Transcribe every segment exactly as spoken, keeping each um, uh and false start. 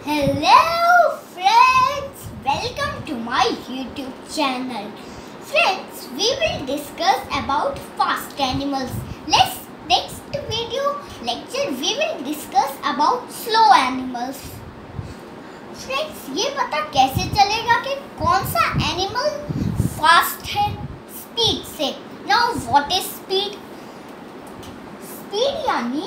Hello friends, welcome to my YouTube channel. Friends, we will discuss about fast animals. Let's next video lecture we will discuss about slow animals. Friends, ये पता कैसे चलेगा कि कौन सा animal fast है speed से? Now what is speed? Speed यानी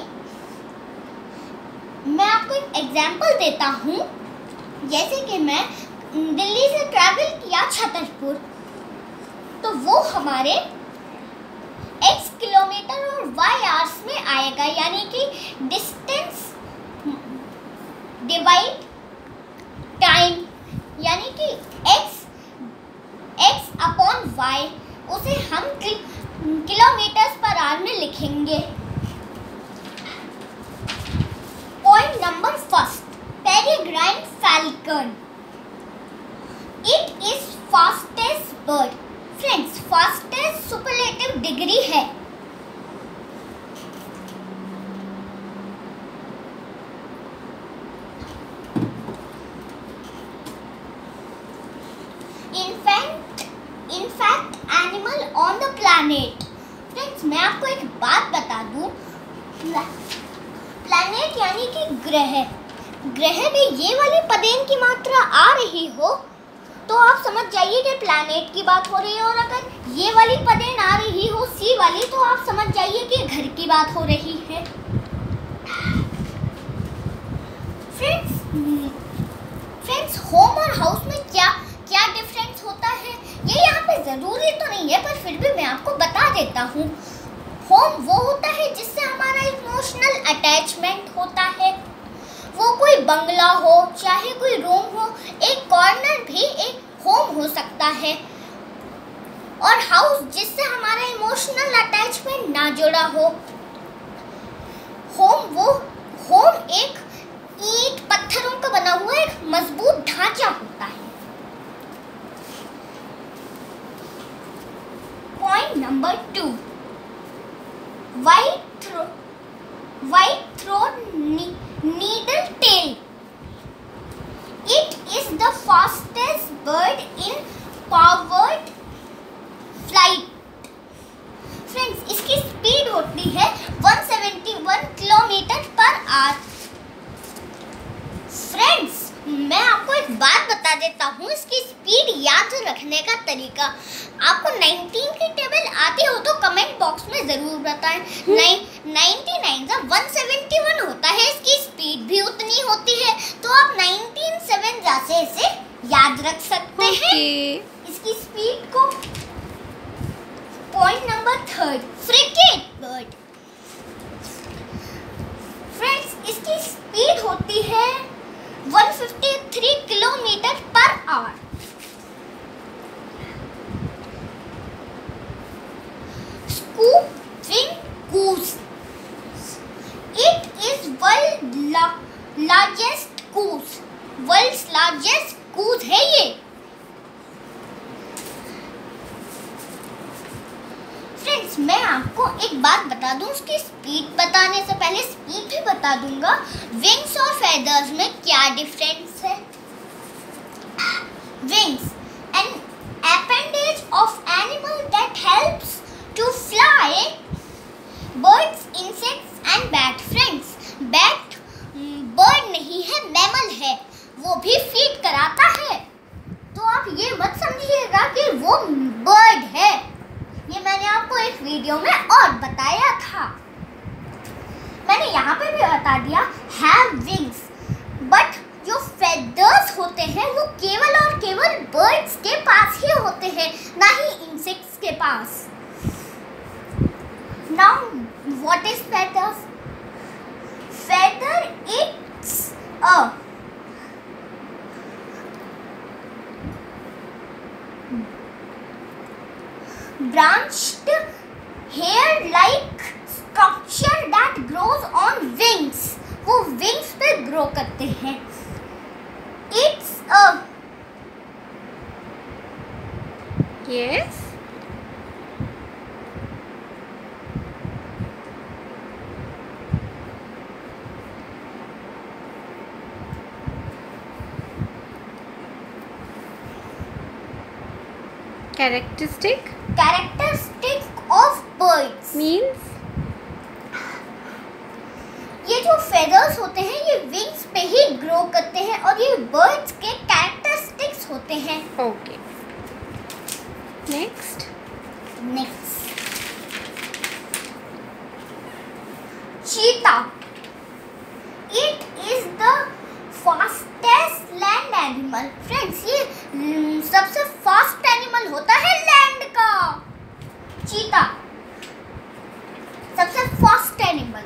मैं आपको एक एग्जाम्पल देता हूँ। जैसे कि मैं दिल्ली से ट्रैवल किया छतरपुर, तो वो हमारे x किलोमीटर और y आवर्स में आएगा, यानी कि डिस्टेंस डिवाइड टाइम, यानी कि x x अपॉन y, उसे हम किलोमीटर्स पर आवर में लिखेंगे। Point number first, peregrine falcon. It is fastest bird. Friends, fastest superlative degree है। In fact, in fact, animal on the planet. Friends, मैं आपको एक बात बता दूं। प्लैनेट यानी कि ग्रह, ग्रह में ये वाली पदेन की मात्रा आ रही हो तो आप समझ जाइए कि प्लैनेट की बात हो रही है, और अगर ये वाली पदेन आ रही हो सी वाली तो आप समझ जाइए कि घर की बात हो रही है। फ्रेंड्स फ्रेंड्स होम और हाउस में क्या क्या डिफरेंस होता है ये यहाँ पे ज़रूरी तो नहीं है, पर फिर भी मैं आपको बता देता हूँ। होम वो होता है जिससे हमारा इमोशनल अटैचमेंट होता है। वो कोई बंगला हो चाहे कोई रूम हो, एक कॉर्नर भी एक होम हो सकता है। और हाउस जिससे हमारा इमोशनल अटैचमेंट ना जुड़ा हो। होम वो होम एक ईंट पत्थरों का बना हुआ एक मजबूत ढांचा होता है। Point number two, White throat, white throat needle tail. It is the fastest bird in powered flight. Friends, इसकी स्पीड होती है one seventy-one kilometre per hour. Friends, मैं आपको एक बात बता देता हूँ, इसकी स्पीड याद रखने का तरीका। आपको नाइनटीन की टेबल आती हो तो कमेंट बॉक्स में जरूर बताएं। नाइनटी नाइन जब one seventy-one होता है, इसकी स्पीड भी उतनी होती है, तो आप नाइनटीन सेवन जैसे इसे याद रख सकते okay. हैं इसकी स्पीड को। Point number third, frigate bird. Friends, इसकी स्पीड होती है one fifty-three kilometre per hour. Scoop wing goose. It is world largest goose. World's largest goose है ये। फ्रेंड्स, मैं आपको एक बात बता दूं, उसकी स्पीड बताने से पहले स्पीड भी बता दूंगा। विंग्स और फेदर्स में क्या डिफरेंस है? Wings, an appendage of animal that helps to fly, birds, insects and bat. Friends, bat bird नहीं है, मैमल है, वो भी फीड कराता है। तो आप ये मत समझिएगा कि वो बर्ड है, ये मैंने आपको एक वीडियो में और बताया था। मैंने यहाँ पे भी बता दिया, have wings, बट जो फेदर्स होते हैं वो केवल और केवल बर्ड्स के पास ही होते हैं, ना ही इंसेक्ट्स के पास। Now, what is feathers? Feather, it's a branched hair-like structure that grows on wings. वो wings पे grow करते हैं। It's a yes. Characteristic characteristic of birds means ये जो फेदर्स होते हैं ये विंग्स पे ही ग्रो करते हैं और ये बर्ड्स के कैरेक्टरिस्टिक्स होते हैं. okay. Next. Next cheetah. It is the fastest land animal. Friends ये हम्म, सबसे फास्ट एनिमल होता है लैंड का. चीता सबसे फास्ट एनिमल.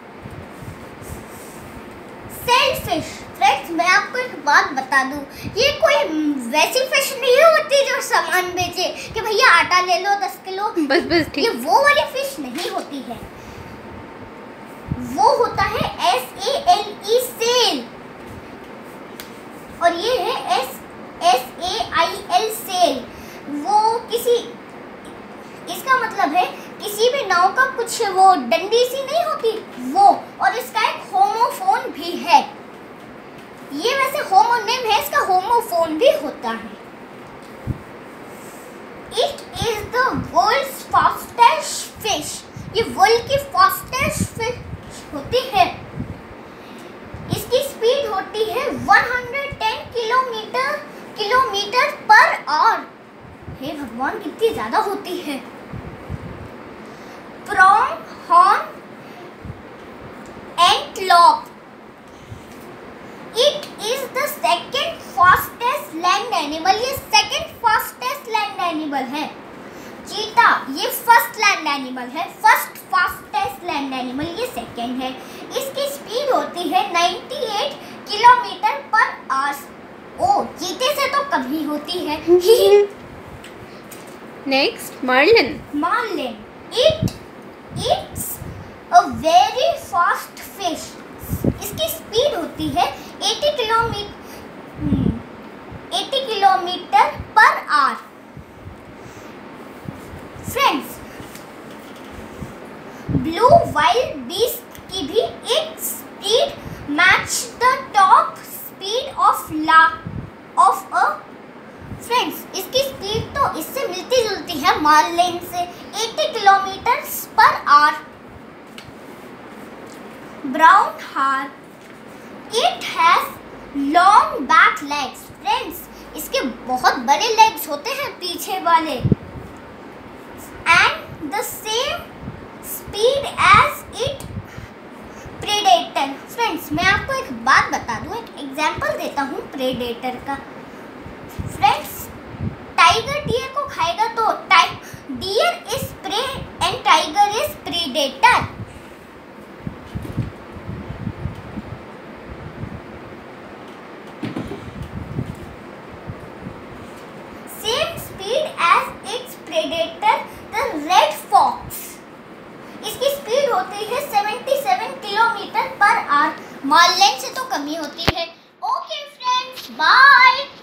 सेलफिश. फ्रेंड्स मैं आपको एक बात बता दूं, ये कोई वैसी फिश नहीं होती जो सामान बेचे कि भैया आटा ले लो दस किलो. बस बस ठीक. ये वो वाली फिश नहीं होती है. वो होता है S A L E sale और ये है S S A I L sail. वो किसी इसका मतलब है किसी भी नाव का कुछ वो डंडी सी नहीं होती वो. और इसका एक होमोफोन भी है. ये वैसे होमोनिम है, इसका होमोफोन भी होता है. It is the world's fastest fish. ये वर्ल्ड की फास्टेस्ट फिश होती है. इसकी स्पीड होती है एक सौ दस किलोमीटर किलोमीटर पर आवर. हे भगवान कितनी ज्यादा होती है. Pronghorn antelope. It is the second fastest land animal. ये सेकंड फास्टेस्ट लैंड एनिमल है. चीता ये फर्स्ट लैंड एनिमल है. फर्स्ट फास्टेस्ट लैंड एनिमल ये सेकंड है. इसकी स्पीड होती है अट्ठानवे किलोमीटर पर आवर. ओ चीते से तो कभी होती है. Next, marlin. Marlin. It it's a very fast fish. इसकी स्पीड होती है अस्सी किलोमीटर अस्सी kilometre per hour. Friends blue wildebeest की भी एक speed match the top speed of ला ऑफ अ. फ्रेंड्स इसकी स्पीड तो इससे मिलती जुलती है मार्लिन से अस्सी kilometre per hour. Brown hare. It has long back legs. Friends इसके बहुत बड़े लेग्स होते हैं पीछे वाले. And the same speed as it predator. Friends मैं आपको एक बात बता दूं, एक एग्जांपल देता हूं प्रेडेटर का. फ्रेंड्स टाइगर डियर को खाएगा तो deer is prey and tiger is predator. Same speed as its predator the red fox. इसकी स्पीड होती है सतहत्तर किलोमीटर पर आवर. मार्लिन से तो कमी होती है. Okay friends bye.